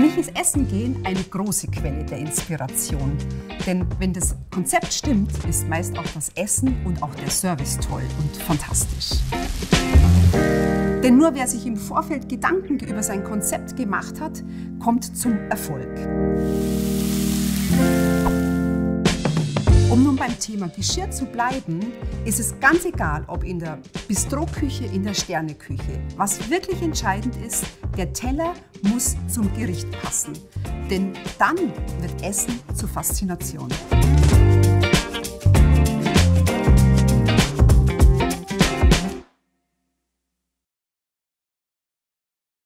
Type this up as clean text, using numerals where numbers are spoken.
mich ist Essen gehen eine große Quelle der Inspiration. Denn wenn das Konzept stimmt, ist meist auch das Essen und auch der Service toll und fantastisch. Denn nur wer sich im Vorfeld Gedanken über sein Konzept gemacht hat, kommt zum Erfolg. Um nun beim Thema Geschirr zu bleiben, ist es ganz egal, ob in der Bistroküche, in der Sterneküche. Was wirklich entscheidend ist, der Teller muss zum Gericht passen. Denn dann wird Essen zur Faszination.